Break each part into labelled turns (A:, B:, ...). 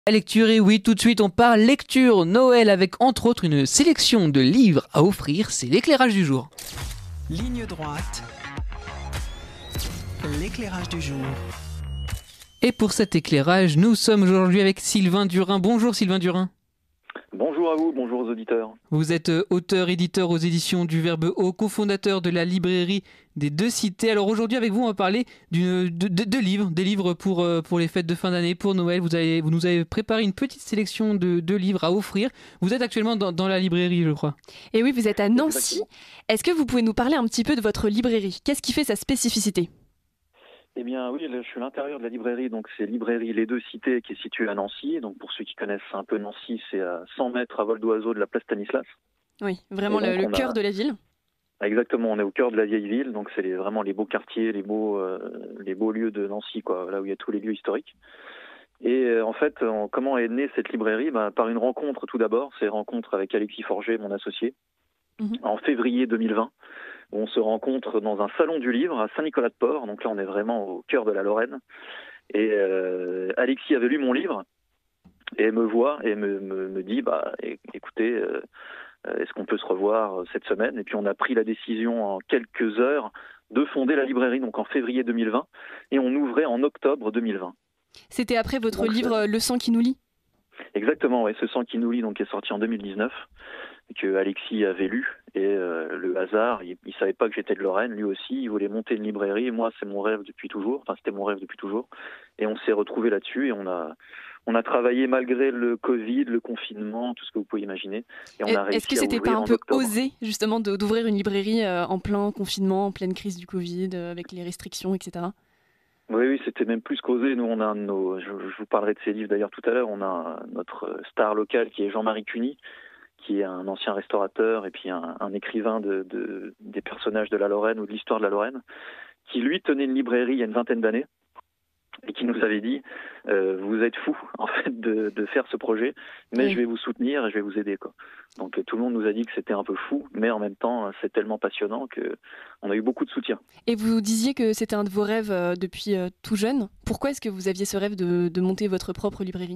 A: La lecture, et oui, tout de suite on parle lecture Noël avec entre autres une sélection de livres à offrir, c'est l'éclairage du jour.
B: Ligne droite, l'éclairage du jour.
A: Et pour cet éclairage, nous sommes aujourd'hui avec Sylvain Durin. Bonjour Sylvain Durin.
C: Bonjour à vous, bonjour aux auditeurs.
A: Vous êtes auteur-éditeur aux éditions du Verbe Haut, cofondateur de la librairie des Deux Cités. Alors aujourd'hui avec vous on va parler de livres, des livres pour les fêtes de fin d'année, pour Noël. Vous nous avez préparé une petite sélection de livres à offrir. Vous êtes actuellement dans la librairie, je crois.
D: Et oui, vous êtes à Nancy.
C: Exactement.
D: Est-ce que vous pouvez nous parler un petit peu de votre librairie? Qu'est-ce qui fait sa spécificité?
C: Eh bien oui, là, je suis à l'intérieur de la librairie, donc c'est librairie Les Deux Cités qui est située à Nancy. Donc pour ceux qui connaissent un peu Nancy, c'est à 100 mètres à vol d'oiseau de la place Stanislas.
D: Oui, vraiment
C: Et donc,
D: le cœur de la ville.
C: Exactement, on est au cœur de la vieille ville, donc c'est vraiment les beaux quartiers, les beaux lieux de Nancy, quoi, là où il y a tous les lieux historiques. Et en fait, comment est née cette librairie? Par une rencontre tout d'abord, c'est une rencontre avec Alexis Forget, mon associé, en février 2020. On se rencontre dans un salon du livre à Saint-Nicolas-de-Port, donc là on est vraiment au cœur de la Lorraine. Et Alexis avait lu mon livre et me voit et me dit écoutez, est-ce qu'on peut se revoir cette semaine? Et puis on a pris la décision en quelques heures de fonder la librairie, donc en février 2020, et on ouvrait en octobre 2020.
D: C'était après votre
C: Donc,
D: livre Le sang qui nous lie.
C: Exactement, ouais, Ce sang qui nous lie, donc, qui est sorti en 2019, que Alexis avait lu, et le hasard, il savait pas que j'étais de Lorraine, lui aussi, il voulait monter une librairie, et moi c'est mon rêve depuis toujours, enfin c'était mon rêve depuis toujours, et on s'est retrouvés là-dessus, et on a travaillé malgré le Covid, le confinement, tout ce que vous pouvez imaginer, et on a réussi
D: Est-ce que
C: à
D: c'était pas
C: ouvrir
D: un
C: en
D: peu
C: octobre.
D: osé justement d'ouvrir une librairie en plein confinement, en pleine crise du Covid, avec les restrictions, etc.
C: Oui, c'était même plus qu'osé. Nous, on a je vous parlerai de ces livres d'ailleurs tout à l'heure, on a notre star local qui est Jean-Marie Cuny, qui est un ancien restaurateur et puis un écrivain des personnages de la Lorraine ou de l'histoire de la Lorraine, qui lui tenait une librairie il y a une vingtaine d'années et qui nous avait dit vous êtes fous en fait de faire ce projet, mais
D: Oui.
C: je vais vous soutenir et je vais vous aider, quoi. Donc tout le monde nous a dit que c'était un peu fou, mais en même temps c'est tellement passionnant que on a eu beaucoup de soutien.
D: Et vous disiez que c'était un de vos rêves depuis tout jeune. Pourquoi est-ce que vous aviez ce rêve de monter votre propre librairie?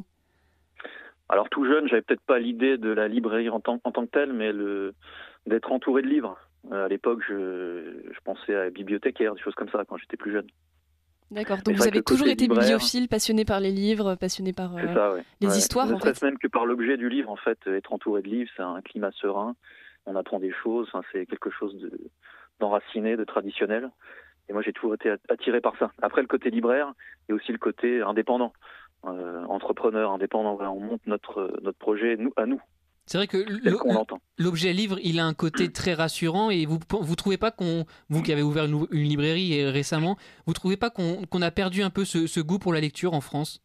C: Alors tout jeune, j'avais peut-être pas l'idée de la librairie en tant que telle, mais d'être entouré de livres. À l'époque, je pensais à bibliothécaire, des choses comme ça quand j'étais plus jeune.
D: D'accord,
C: Mais
D: donc
C: c'est
D: vous
C: vrai que
D: avez
C: le
D: toujours
C: côté
D: été
C: libraire,
D: bibliophile, passionné par les livres, passionné par
C: c'est ça, ouais.
D: les
C: Ouais.
D: histoires
C: Ne
D: en fait.
C: serait-ce même que par l'objet du livre, en fait, être entouré de livres, c'est un climat serein. On apprend des choses. Enfin, c'est quelque chose d'enraciné, de traditionnel. Et moi, j'ai toujours été attiré par ça. Après, le côté libraire et aussi le côté indépendant, entrepreneur, indépendant. Voilà, on monte notre projet à nous,
A: C'est vrai que
C: tel qu'on l'entend.
A: l'objet livre, il a un côté très rassurant et vous trouvez pas vous qui avez ouvert une librairie récemment, vous trouvez pas qu'on a perdu un peu ce goût pour la lecture en France?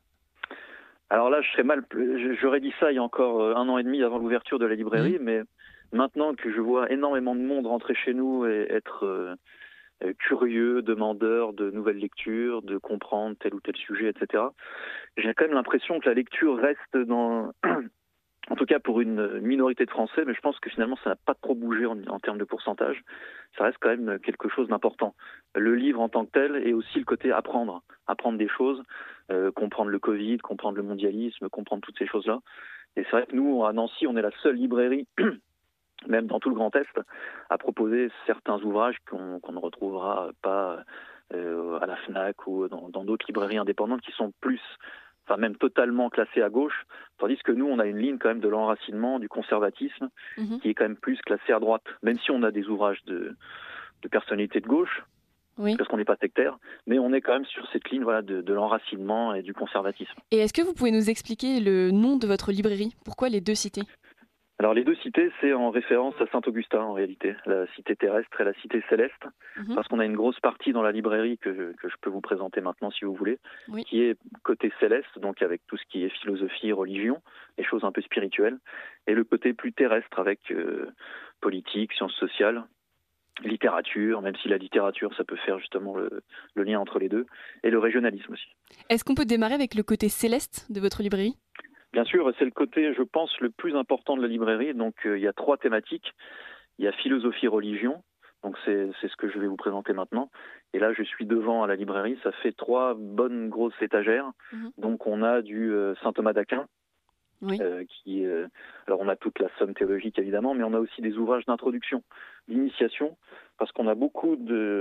C: Alors là, j'aurais dit ça il y a encore 1 an et demi avant l'ouverture de la librairie, mais maintenant que je vois énormément de monde rentrer chez nous et être curieux, demandeur de nouvelles lectures, de comprendre tel ou tel sujet, etc., j'ai quand même l'impression que la lecture reste en tout cas pour une minorité de Français, mais je pense que finalement ça n'a pas trop bougé en termes de pourcentage. Ça reste quand même quelque chose d'important. Le livre en tant que tel et aussi le côté apprendre des choses, comprendre le Covid, comprendre le mondialisme, comprendre toutes ces choses-là. Et c'est vrai que nous, à Nancy, on est la seule librairie, même dans tout le Grand Est, à proposer certains ouvrages qu'on ne retrouvera pas à la FNAC ou dans d'autres librairies indépendantes qui sont plus, enfin même totalement classées à gauche, tandis que nous, on a une ligne quand même de l'enracinement, du conservatisme,
D: Mhm.
C: qui est quand même plus classée à droite, même si on a des ouvrages de personnalités de gauche,
D: Oui.
C: parce qu'on n'est pas sectaire, mais on est quand même sur cette ligne, voilà, de l'enracinement et du conservatisme.
D: Et est-ce que vous pouvez nous expliquer le nom de votre librairie? Pourquoi les Deux Cités?
C: Alors les Deux Cités, c'est en référence à Saint-Augustin en réalité, la cité terrestre et la cité céleste,
D: Mhm.
C: parce qu'on a une grosse partie dans la librairie que je peux vous présenter maintenant si vous voulez,
D: Oui.
C: qui est côté céleste, donc avec tout ce qui est philosophie, religion, les choses un peu spirituelles, et le côté plus terrestre avec politique, sciences sociales, littérature, même si la littérature, ça peut faire justement le lien entre les deux, et le régionalisme aussi.
D: Est-ce qu'on peut démarrer avec le côté céleste de votre librairie?
C: Bien sûr, c'est le côté, je pense, le plus important de la librairie. Donc, il y a 3 thématiques. Il y a philosophie, religion. Donc, c'est ce que je vais vous présenter maintenant. Et là, je suis devant à la librairie, ça fait 3 bonnes grosses étagères. Donc on a du saint Thomas d'Aquin,
D: Oui.
C: Alors on a toute la somme théologique évidemment, mais on a aussi des ouvrages d'introduction, d'initiation, parce qu'on a beaucoup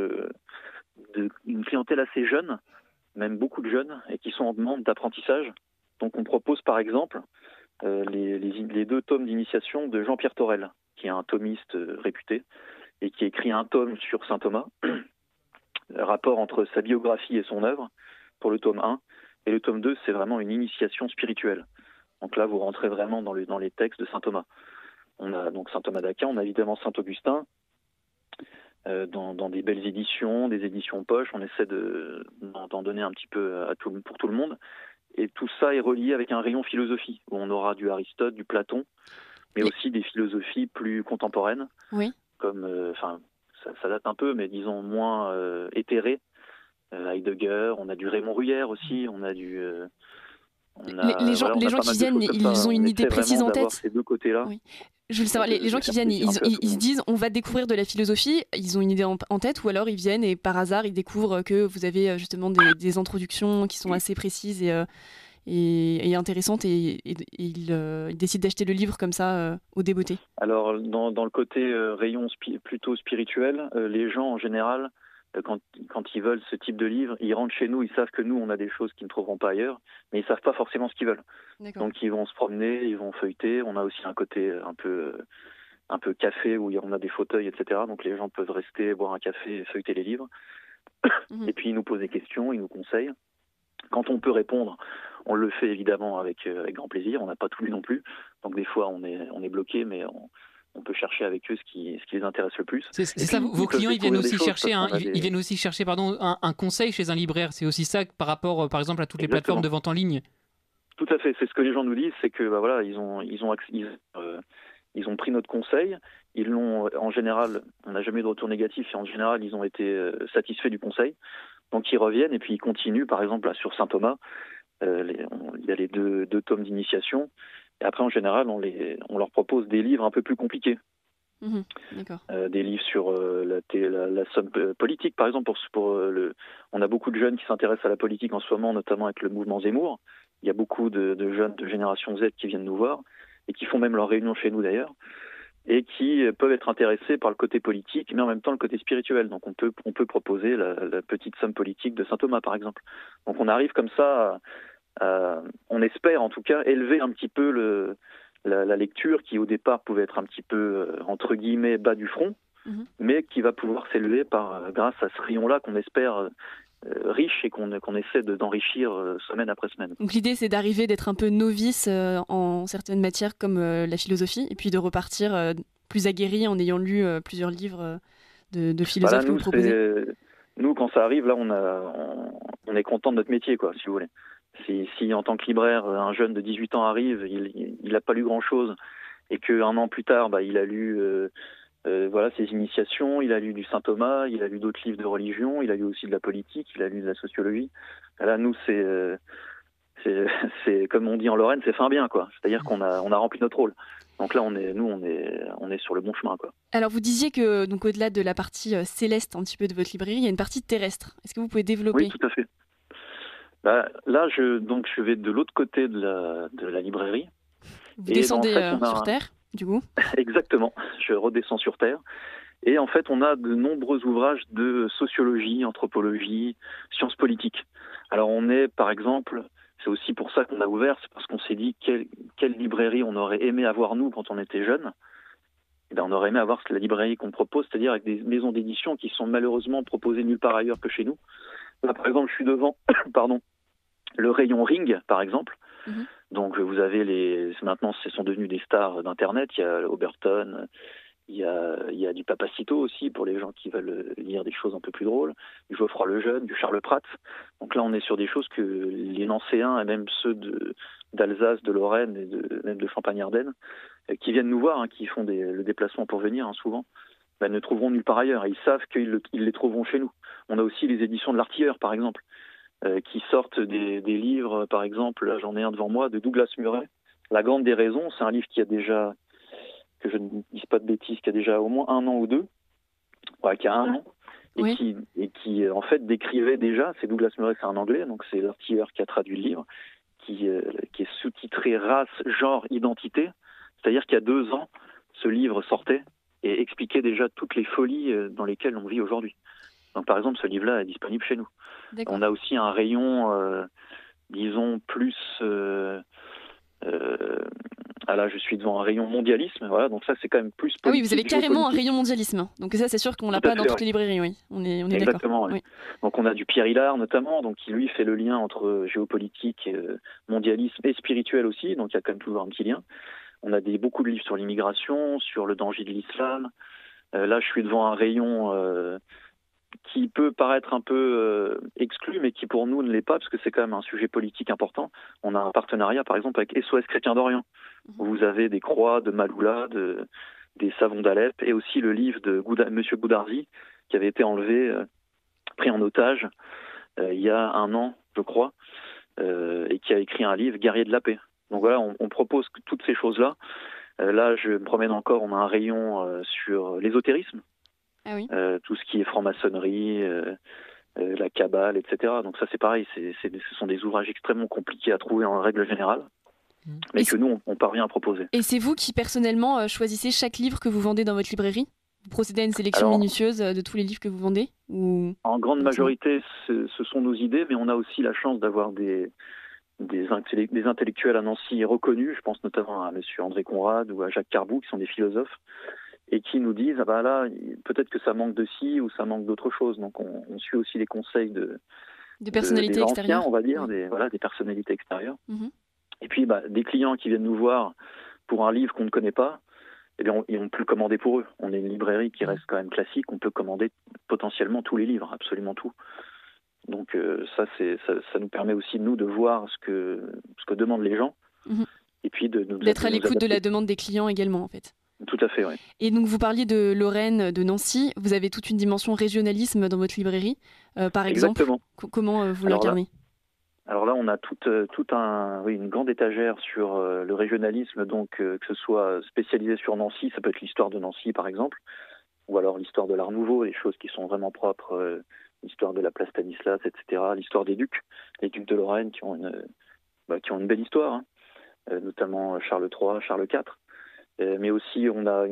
C: une clientèle assez jeune, même beaucoup de jeunes, et qui sont en demande d'apprentissage. Donc on propose par exemple les 2 tomes d'initiation de Jean-Pierre Torel, qui est un thomiste réputé, et qui écrit un tome sur saint Thomas, rapport entre sa biographie et son œuvre, pour le tome 1, et le tome 2, c'est vraiment une initiation spirituelle. Donc là, vous rentrez vraiment dans les textes de saint Thomas. On a donc saint Thomas d'Aquin, on a évidemment saint Augustin, dans des belles éditions, des éditions poche. On essaie d'en donner un petit peu pour tout le monde. Et tout ça est relié avec un rayon philosophie, où on aura du Aristote, du Platon, mais aussi des philosophies plus contemporaines, comme, ça date un peu, mais disons moins éthérées. Heidegger, on a du Raymond Ruyère aussi, on a du...
D: les gens qui viennent, ils ont une idée précise en tête.
C: Ces 2 côtés-là.
D: Oui. Je veux savoir, les gens qui viennent, ils se disent on va découvrir de la philosophie, ils ont une idée en tête, ou alors ils viennent et par hasard ils découvrent que vous avez justement des introductions qui sont assez précises et intéressantes et ils décident d'acheter le livre comme ça au débeauté.
C: Alors dans le côté rayon plutôt spirituel, les gens en général, quand ils veulent ce type de livre, ils rentrent chez nous, ils savent que nous on a des choses qu'ils ne trouveront pas ailleurs, mais ils savent pas forcément ce qu'ils veulent. Donc ils vont se promener, ils vont feuilleter. On a aussi un côté un peu café où on a des fauteuils, etc. Donc les gens peuvent rester, boire un café et feuilleter les livres. Et puis ils nous posent des questions, ils nous conseillent. Quand on peut répondre, on le fait évidemment avec grand plaisir. On n'a pas tout lu non plus, donc des fois on est bloqué, mais on peut chercher avec eux ce qui les intéresse le plus.
A: C'est ça, vos clients, ils viennent aussi chercher, ils viennent aussi chercher un conseil chez un libraire. C'est aussi ça par rapport, par exemple, à toutes les plateformes de vente en ligne.
C: Tout à fait. C'est ce que les gens nous disent, c'est que voilà, ils ont pris notre conseil. Ils l'ont, en général, on n'a jamais eu de retour négatif, et en général, ils ont été satisfaits du conseil. Donc ils reviennent et puis ils continuent. Par exemple, là, sur saint Thomas, il y a les 2 tomes d'initiation. Et après, en général, on leur propose des livres un peu plus compliqués.
D: D'accord.
C: Des livres sur la somme politique, par exemple. On a beaucoup de jeunes qui s'intéressent à la politique en ce moment, notamment avec le mouvement Zemmour. Il y a beaucoup de jeunes de génération Z qui viennent nous voir et qui font même leurs réunions chez nous d'ailleurs, et qui peuvent être intéressés par le côté politique, mais en même temps le côté spirituel. Donc on peut proposer la petite somme politique de saint Thomas, par exemple. Donc on arrive comme ça on espère en tout cas élever un petit peu la lecture qui au départ pouvait être un petit peu entre guillemets bas du front, mais qui va pouvoir s'élever grâce à ce rayon-là qu'on espère riche et qu'on essaie d'enrichir semaine après semaine.
D: Donc l'idée c'est d'être un peu novice en certaines matières comme la philosophie, et puis de repartir plus aguerri en ayant lu plusieurs livres de philosophes que vous proposez.
C: Nous, quand ça arrive, là, on est content de notre métier, quoi, si vous voulez. Si en tant que libraire, un jeune de 18 ans arrive, il n'a pas lu grand-chose, et qu'un an plus tard, il a lu ses initiations, il a lu du saint Thomas, il a lu d'autres livres de religion, il a lu aussi de la politique, il a lu de la sociologie. Là, nous, c'est comme on dit en Lorraine, c'est fin bien, quoi. C'est-à-dire qu'on a rempli notre rôle. Donc là, on est sur le bon chemin, quoi.
D: Alors, vous disiez que, donc, au-delà de la partie céleste un petit peu de votre librairie, il y a une partie terrestre. Est-ce que vous pouvez développer ?
C: Oui, tout à fait. Là, je vais de l'autre côté de la librairie.
D: Vous descendez sur Terre, du coup ?
C: Exactement. Je redescends sur Terre. Et en fait, on a de nombreux ouvrages de sociologie, anthropologie, sciences politiques. Alors, on est, par exemple... C'est aussi pour ça qu'on a ouvert, c'est parce qu'on s'est dit quelle librairie on aurait aimé avoir nous quand on était jeunes. On aurait aimé avoir la librairie qu'on propose, c'est-à-dire avec des maisons d'édition qui sont malheureusement proposées nulle part ailleurs que chez nous. Là, par exemple, je suis devant le rayon Ring, par exemple. Donc vous avez maintenant ce sont devenus des stars d'Internet. Il y a Oberton, il y a du Papacito aussi pour les gens qui veulent lire des choses un peu plus drôles, du Geoffroy Lejeune, du Charles Prats. Donc là, on est sur des choses que les Nancéens et même ceux d'Alsace, de Lorraine et même de Champagne-Ardenne, qui viennent nous voir, qui font le déplacement pour venir souvent, ne trouveront nulle part ailleurs. Ils savent qu'ils les trouveront chez nous. On a aussi les éditions de l'Artilleur, par exemple, qui sortent des livres, par exemple, là j'en ai un devant moi, de Douglas Murray, La Grande Déraison. C'est un livre qui a déjà... que je ne dise pas de bêtises, qui a déjà au moins 1 an ou 2, qui a 1 an,
D: Oui.
C: qui en fait décrivait déjà, c'est Douglas Murray, c'est un anglais, donc c'est l'artilleur qui a traduit le livre, qui est sous-titré Race, genre, identité, c'est-à-dire qu'il y a 2 ans, ce livre sortait et expliquait déjà toutes les folies dans lesquelles on vit aujourd'hui. Donc par exemple, ce livre-là est disponible chez nous.
D: D'accord.
C: On a aussi un rayon, disons, plus... là, je suis devant un rayon mondialisme, voilà, donc ça c'est quand même plus politique.
D: Ah oui, vous avez carrément un
C: géopolitique.
D: rayon mondialisme. Donc ça, c'est sûr qu'on l'a
C: Tout à
D: pas dans
C: fait,
D: toutes les librairies, oui. On est d'accord.
C: Exactement, ouais.
D: Oui.
C: Donc on a du Pierre Hillard notamment, donc qui lui fait le lien entre géopolitique, mondialisme et spirituel aussi, donc il y a quand même toujours un petit lien. On a beaucoup de livres sur l'immigration, sur le danger de l'islam. Là, je suis devant un rayon qui peut paraître un peu exclu, mais qui pour nous ne l'est pas, parce que c'est quand même un sujet politique important. On a un partenariat, par exemple, avec SOS Chrétiens d'Orient, où vous avez des croix de Maloula, des savons d'Alep, et aussi le livre de Monsieur Goudarzi, qui avait été enlevé, pris en otage, il y a 1 an, je crois, et qui a écrit un livre, Guerrier de la paix. Donc voilà, on propose toutes ces choses-là. Là, je me promène encore, on a un rayon sur l'ésotérisme,
D: Ah oui.
C: tout ce qui est franc-maçonnerie, la Kabbale, etc. Donc ça, c'est pareil, ce sont des ouvrages extrêmement compliqués à trouver en règle générale, mais que nous, on parvient à proposer.
D: Et c'est vous qui, personnellement, choisissez chaque livre que vous vendez dans votre librairie? Vous procédez à une sélection minutieuse de tous les livres que vous vendez ou...
C: En grande majorité, ce sont nos idées, mais on a aussi la chance d'avoir des intellectuels à Nancy reconnus, je pense notamment à M. André Conrad ou à Jacques Carbou, qui sont des philosophes, et qui nous disent, ah bah là, peut-être que ça manque de ci ou ça manque d'autre chose. Donc on suit aussi les conseils de
D: personnalités
C: des anciens,
D: extérieures,
C: on va dire, des personnalités extérieures.
D: Mm-hmm.
C: Et puis des clients qui viennent nous voir pour un livre qu'on ne connaît pas, eh bien, on peut le commander pour eux. On est une librairie qui reste quand même classique, on peut commander potentiellement tous les livres, absolument tout. Donc ça nous permet aussi, nous, de voir ce que demandent les gens, et puis
D: d'être à l'écoute de la demande des clients également, en fait.
C: Tout à fait, oui.
D: Et donc vous parliez de Lorraine, de Nancy, vous avez toute une dimension régionalisme dans votre librairie, par exemple.
C: Exactement.
D: Comment vous l'incarnez?
C: Alors là, on a une grande étagère sur le régionalisme, donc que ce soit spécialisé sur Nancy, ça peut être l'histoire de Nancy par exemple, ou alors l'histoire de l'Art Nouveau, les choses qui sont vraiment propres, l'histoire de la place Stanislas, etc., l'histoire des ducs, les ducs de Lorraine qui ont une belle histoire, hein, notamment Charles III, Charles IV. Mais aussi on a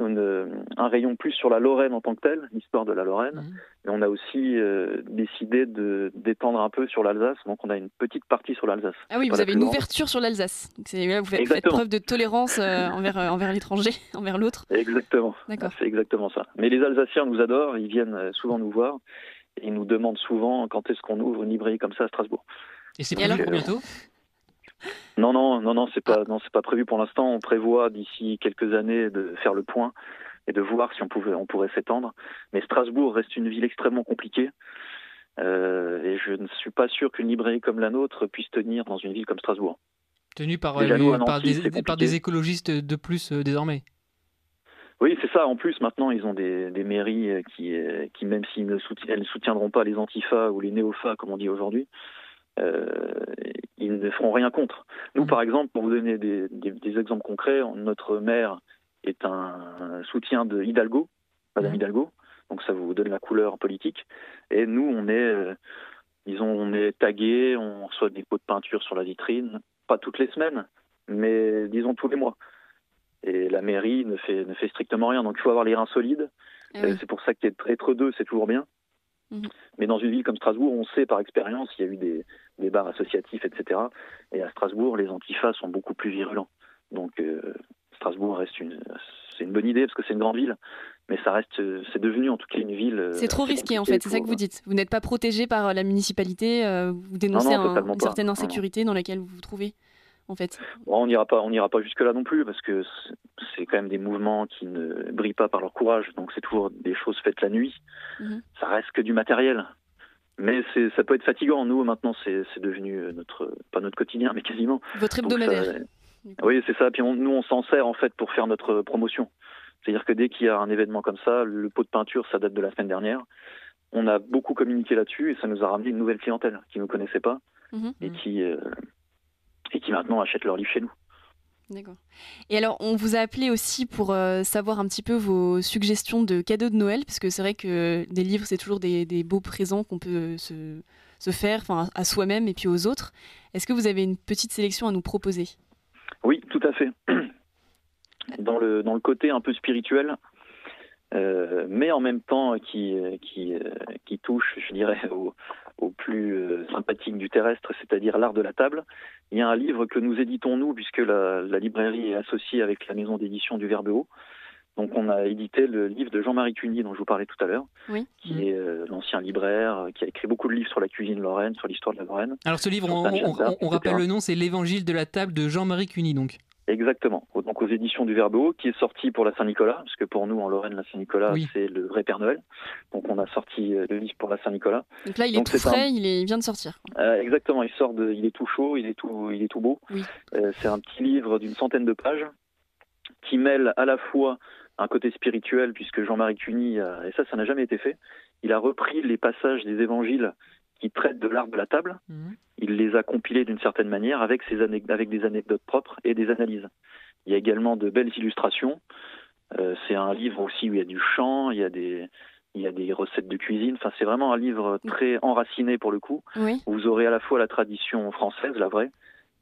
C: un rayon plus sur la Lorraine en tant que telle, l'histoire de la Lorraine. Et on a aussi décidé d'étendre un peu sur l'Alsace, donc on a une petite partie sur l'Alsace.
D: Ah oui, vous avez une ouverture sur l'Alsace. Là, vous faites preuve de tolérance envers l'étranger, envers l'autre.
C: Exactement.
D: D'accord.
C: C'est exactement ça. Mais les Alsaciens nous adorent, ils viennent souvent nous voir et ils nous demandent souvent quand est-ce qu'on ouvre une librairie comme ça à Strasbourg.
A: Et c'est prévu pour bientôt?
C: Non, c'est pas prévu pour l'instant. On prévoit d'ici quelques années de faire le point et de voir si on pourrait s'étendre. Mais Strasbourg reste une ville extrêmement compliquée et je ne suis pas sûr qu'une librairie comme la nôtre puisse tenir dans une ville comme Strasbourg.
A: Tenue par
C: Nancy,
A: des écologistes de plus désormais.
C: Oui, c'est ça. En plus, maintenant, ils ont des mairies qui même s'ils ne soutiendront pas les antifas ou les néofas, comme on dit aujourd'hui, ils ne feront rien contre. Nous, par exemple, pour vous donner des exemples concrets, notre maire est un soutien de Hidalgo, Madame Hidalgo, donc ça vous donne la couleur politique. Et nous, on est tagués, on reçoit des pots de peinture sur la vitrine, pas toutes les semaines, mais disons tous les mois. Et la mairie ne fait strictement rien, donc il faut avoir les reins solides. C'est pour ça qu'être deux, c'est toujours bien. Mais dans une ville comme Strasbourg, on sait par expérience, il y a eu des bars associatifs, etc. Et à Strasbourg, les antifas sont beaucoup plus virulents. Donc Strasbourg c'est une bonne idée parce que c'est une grande ville, mais c'est devenu en tout cas une ville.
D: C'est trop risqué en fait, c'est ça que vous dites. Vous n'êtes pas protégé par la municipalité, vous dénoncez une certaine insécurité dans laquelle vous vous trouvez. En fait.
C: Bon, on n'ira pas jusque-là non plus parce que c'est quand même des mouvements qui ne brillent pas par leur courage, donc c'est toujours des choses faites la nuit. Ça reste que du matériel, mais ça peut être fatigant. Nous maintenant c'est devenu pas notre quotidien, mais quasiment
D: votre hebdomadaire.
C: Oui, c'est ça. Puis nous on s'en sert en fait pour faire notre promotion. C'est-à-dire que dès qu'il y a un événement comme ça, le pot de peinture ça date de la semaine dernière. On a beaucoup communiqué là-dessus et ça nous a ramené une nouvelle clientèle qui ne nous connaissait pas et qui maintenant achètent leurs livres chez nous.
D: D'accord. Et alors, on vous a appelé aussi pour savoir un petit peu vos suggestions de cadeaux de Noël, parce que c'est vrai que des livres, c'est toujours des beaux présents qu'on peut se faire, à soi-même et puis aux autres. Est-ce que vous avez une petite sélection à nous proposer?
C: Oui, tout à fait. Dans le côté un peu spirituel, mais en même temps qui touche, je dirais, au plus sympathique du terrestre, c'est-à-dire l'art de la table. Il y a un livre que nous éditons, nous, puisque la librairie est associée avec la maison d'édition du Verbe Haut. Donc on a édité le livre de Jean-Marie Cuny, dont je vous parlais tout à l'heure,
D: oui.
C: qui est l'ancien libraire, qui a écrit beaucoup de livres sur la cuisine lorraine, sur l'histoire de la Lorraine.
A: Alors ce livre, on rappelle le nom, c'est L'Évangile de la table de Jean-Marie Cuny, donc.
C: Exactement. Donc aux éditions du Verbe Haut, qui est sorti pour la Saint-Nicolas, parce que pour nous en Lorraine, la Saint-Nicolas, oui, c'est le vrai Père Noël. Donc on a sorti le livre pour la Saint-Nicolas.
D: Donc là, il est tout frais, il vient de sortir.
C: Exactement, il est tout chaud, il est tout beau.
D: Oui.
C: C'est un petit livre d'une 100aine de pages qui mêle à la fois un côté spirituel, puisque Jean-Marie Cuny, et ça n'a jamais été fait, il a repris les passages des évangiles qui traitent de l'art de la table. Il les a compilés d'une certaine manière avec des anecdotes propres et des analyses. Il y a également de belles illustrations. C'est un livre aussi où il y a du chant, il y a des recettes de cuisine. Enfin, c'est vraiment un livre très enraciné pour le coup.
D: Oui.
C: Vous aurez à la fois la tradition française, la vraie,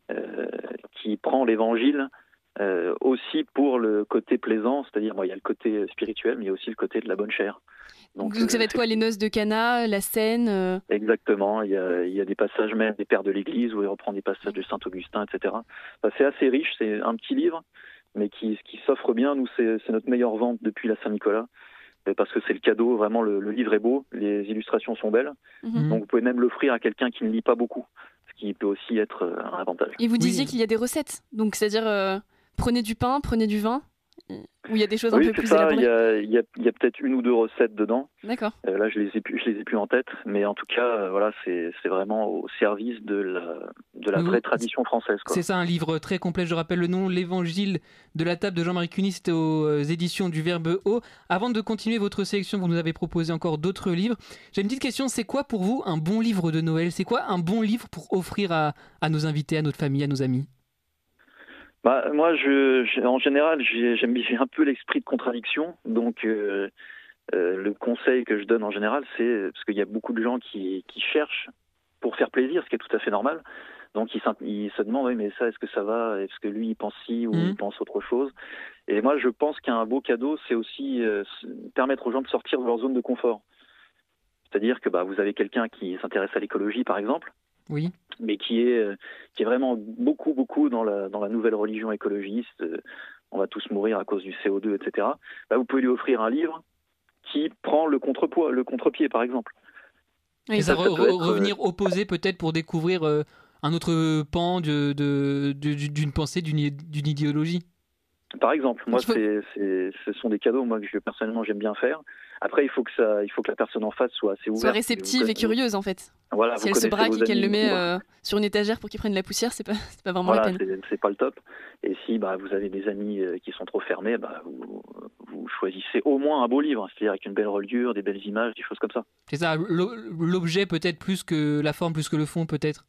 C: qui prend l'évangile aussi pour le côté plaisant, c'est-à-dire il y a le côté spirituel, mais il y a aussi le côté de la bonne chair.
D: Donc ça va être quoi, les noces de Cana, la Seine
C: Exactement, il y a des passages même des pères de l'Église où il reprend des passages de Saint-Augustin, etc. Enfin, c'est assez riche, c'est un petit livre, mais qui s'offre bien. Nous, c'est notre meilleure vente depuis la Saint-Nicolas, parce que c'est le cadeau, vraiment le livre est beau, les illustrations sont belles, donc vous pouvez même l'offrir à quelqu'un qui ne lit pas beaucoup, ce qui peut aussi être un avantage.
D: Et vous disiez qu'il y a des recettes, donc c'est-à-dire prenez du pain, prenez du vin, où il y a des choses un peu plus élaborées.
C: Il y a peut-être une ou deux recettes dedans.
D: D'accord.
C: Là, je les ai plus en tête, mais en tout cas, voilà, c'est vraiment au service de la vraie tradition française, quoi.
A: C'est ça, un livre très complet. Je rappelle le nom, L'Évangile de la table de Jean-Marie Cuny. C'était aux éditions du Verbe Haut. Avant de continuer votre sélection, vous nous avez proposé encore d'autres livres. J'ai une petite question. C'est quoi pour vous un bon livre de Noël? C'est quoi un bon livre pour offrir à nos invités, à notre famille, à nos amis?
C: Moi, en général, j'ai un peu l'esprit de contradiction. Donc, le conseil que je donne en général, c'est parce qu'il y a beaucoup de gens qui cherchent pour faire plaisir, ce qui est tout à fait normal. Donc, ils se demandent, oui, mais ça, est-ce que ça va? Est-ce que lui, il pense ci ou il pense autre chose? Et moi, je pense qu'un beau cadeau, c'est aussi permettre aux gens de sortir de leur zone de confort. C'est-à-dire que vous avez quelqu'un qui s'intéresse à l'écologie, par exemple.
A: Oui.
C: Mais qui est vraiment beaucoup dans la nouvelle religion écologiste. On va tous mourir à cause du CO2, etc. Vous pouvez lui offrir un livre qui prend le contre-pied, par exemple.
A: Oui, et ça revenir opposé peut-être pour découvrir un autre pan d'une pensée, d'une idéologie.
C: Par exemple, moi, ce sont des cadeaux que personnellement j'aime bien faire. Après, il faut que la personne en face soit assez ouverte.
D: Soit réceptive et curieuse, en fait.
C: Voilà,
D: si elle se braque et qu'elle le met sur une étagère pour qu'il prenne la poussière, c'est pas vraiment la peine.
C: C'est pas le top. Et si vous avez des amis qui sont trop fermés, vous choisissez au moins un beau livre, c'est-à-dire avec une belle reliure, des belles images, des choses comme ça.
A: C'est ça, l'objet peut-être plus que la forme, plus que le fond peut-être.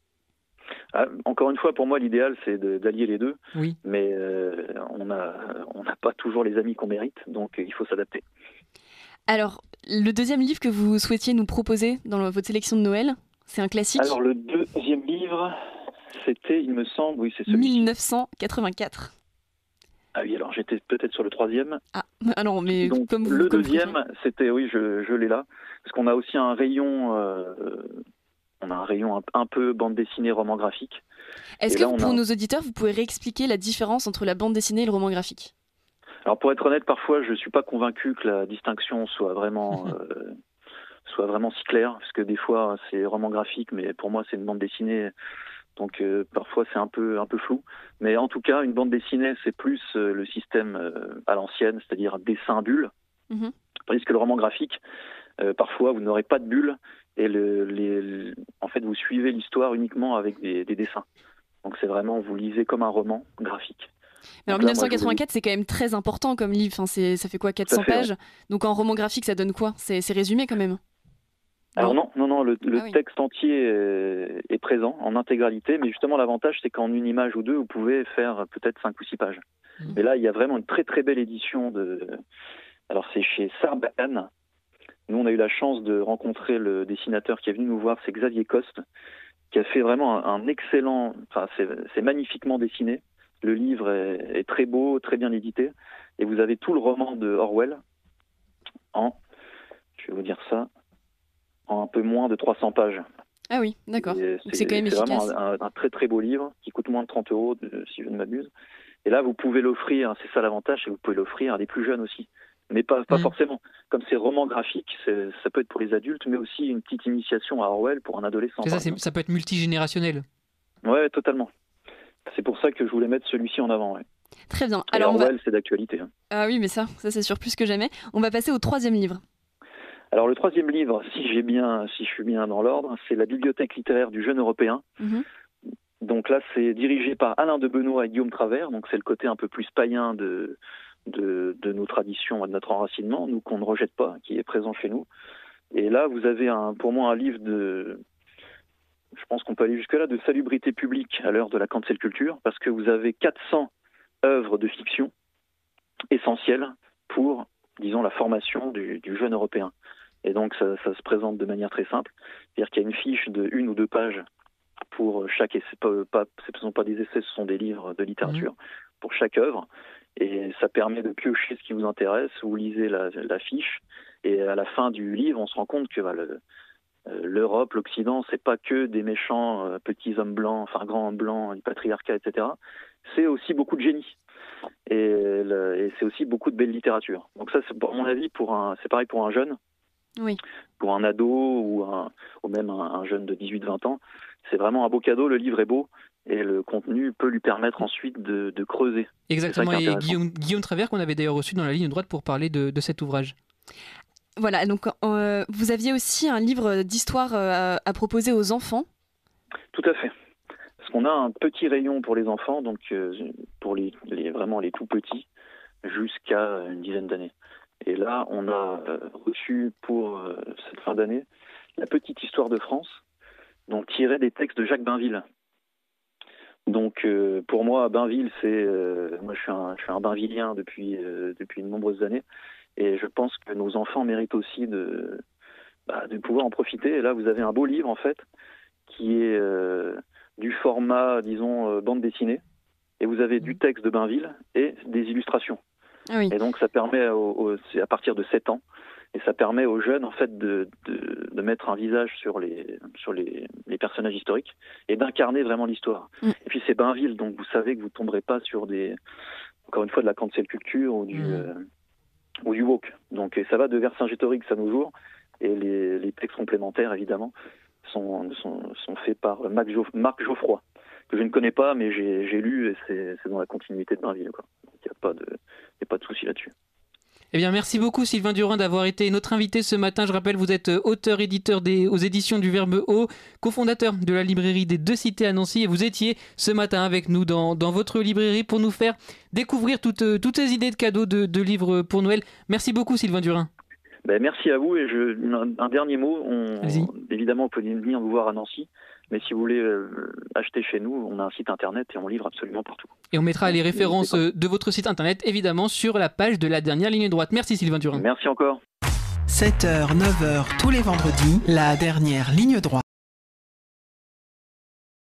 C: Encore une fois, pour moi, l'idéal, c'est d'allier les deux.
A: Oui.
C: Mais on n'a pas toujours les amis qu'on mérite, donc il faut s'adapter.
D: Alors, le deuxième livre que vous souhaitiez nous proposer dans votre sélection de Noël, c'est un classique.
C: Alors, le deuxième livre, c'était, il me semble, oui, c'est celui-ci.
D: 1984.
C: Ah oui, alors j'étais peut-être sur le troisième.
D: Ah non, mais
C: donc,
D: comme vous.
C: Le deuxième, c'était, oui, je l'ai là, parce qu'on a aussi un rayon... On a un rayon un peu bande dessinée, roman graphique.
D: Est-ce que pour nos auditeurs, vous pouvez réexpliquer la différence entre la bande dessinée et le roman graphique?
C: Alors pour être honnête, parfois je ne suis pas convaincu que la distinction soit vraiment si claire, parce que des fois c'est roman graphique, mais pour moi c'est une bande dessinée, donc parfois c'est un peu flou. Mais en tout cas, une bande dessinée, c'est plus le système à l'ancienne, c'est-à-dire dessin bulle, tandis que le roman graphique, parfois vous n'aurez pas de bulle, et en fait vous suivez l'histoire uniquement avec des dessins. Donc c'est vraiment, vous lisez comme un roman graphique.
D: Mais en 1984, c'est quand même très important comme livre. Enfin, ça fait quoi, 400 pages? Donc en roman graphique, ça donne quoi? C'est résumé quand même.
C: Alors non, le
D: oui.
C: texte entier est présent en intégralité, mais justement l'avantage c'est qu'en une image ou deux, vous pouvez faire peut-être 5 ou 6 pages. Mais là, il y a vraiment une très très belle édition Alors c'est chez Sarbacane. Nous, on a eu la chance de rencontrer le dessinateur qui est venu nous voir, c'est Xavier Coste, qui a fait vraiment un excellent... Enfin, c'est magnifiquement dessiné. Le livre est très beau, très bien édité. Et vous avez tout le roman de Orwell je vais vous dire ça, en un peu moins de 300 pages.
D: Ah oui, d'accord. Donc c'est quand même efficace.
C: C'est vraiment un très très beau livre qui coûte moins de 30 €, si je ne m'abuse. Et là, vous pouvez l'offrir, c'est ça l'avantage, et vous pouvez l'offrir à des plus jeunes aussi. Mais pas forcément. Comme c'est roman graphique, ça peut être pour les adultes, mais aussi une petite initiation à Orwell pour un adolescent.
A: Ça peut être multigénérationnel.
C: Ouais, totalement. C'est pour ça que je voulais mettre celui-ci en avant. Ouais.
D: Très bien.
C: Alors Orwell, c'est d'actualité.
D: Ah oui, mais ça c'est sûr plus que jamais. On va passer au 3e livre.
C: Alors le 3e livre, si je suis bien dans l'ordre, c'est la bibliothèque littéraire du jeune européen. Donc là, c'est dirigé par Alain de Benoît et Guillaume Travers. Donc c'est le côté un peu plus païen de nos traditions et de notre enracinement, nous qu'on ne rejette pas, qui est présent chez nous. Et là, vous avez pour moi un livre je pense qu'on peut aller jusque-là, de salubrité publique à l'heure de la cancel culture, parce que vous avez 400 œuvres de fiction essentielles pour, disons, la formation du jeune européen. Et donc, ça se présente de manière très simple. C'est-à-dire qu'il y a une fiche de 1 ou 2 pages pour chaque essai. Ce ne sont pas des essais, ce sont des livres de littérature pour chaque œuvre. Et ça permet de piocher ce qui vous intéresse. Vous lisez la fiche. Et à la fin du livre, on se rend compte que l'Europe, l'Occident, c'est pas que des méchants petits hommes blancs, enfin grands hommes blancs, du patriarcat, etc. C'est aussi beaucoup de génie. Et c'est aussi beaucoup de belle littérature. Donc ça, à mon avis, c'est pareil pour un jeune.
D: Oui.
C: Pour un ado ou même un jeune de 18-20 ans, c'est vraiment un beau cadeau, le livre est beau et le contenu peut lui permettre ensuite de creuser.
A: Exactement, et Guillaume Travers qu'on avait d'ailleurs reçu dans la ligne droite pour parler de cet ouvrage.
D: Voilà, donc vous aviez aussi un livre d'histoire à proposer aux enfants.
C: Tout à fait. Parce qu'on a un petit rayon pour les enfants, donc pour vraiment les tout petits, jusqu'à une dizaine d'années. Et là, on a reçu pour cette fin d'année la petite histoire de France, donc tirée des textes de Jacques Bainville. Donc pour moi, Bainville, moi je suis un Bainvillien depuis de nombreuses années, et je pense que nos enfants méritent aussi de pouvoir en profiter. Et là, vous avez un beau livre en fait, qui est du format, disons, bande dessinée, et vous avez du texte de Bainville et des illustrations.
D: Ah oui.
C: Et donc ça permet, c'est à partir de 7 ans, et ça permet aux jeunes en fait de mettre un visage sur les personnages historiques et d'incarner vraiment l'histoire. Et puis c'est Bainville, donc vous savez que vous tomberez pas sur encore une fois, de la cancel culture ou du woke. Donc ça va de Vercingétorix à nos jours, et les textes complémentaires évidemment sont faits par Marc Geoffroy, que je ne connais pas, mais j'ai lu, et c'est dans la continuité de Bainville, quoi. Donc il n'y a pas de souci là-dessus.
A: Eh bien, merci beaucoup Sylvain Durin d'avoir été notre invité ce matin. Je rappelle, vous êtes auteur-éditeur aux éditions du Verbe Haut, cofondateur de la librairie des Deux Cités à Nancy, et vous étiez ce matin avec nous dans votre librairie pour nous faire découvrir toutes ces idées de cadeaux de livres pour Noël. Merci beaucoup Sylvain Durin.
C: Merci à vous, et un dernier mot. Évidemment, on peut venir vous voir à Nancy, mais si vous voulez acheter chez nous, on a un site internet et on livre absolument partout.
A: Et on mettra les références de votre site internet, évidemment, sur la page de la dernière ligne droite. Merci Sylvain Durin.
C: Merci encore.
B: 7h, 9h tous les vendredis, la dernière ligne droite.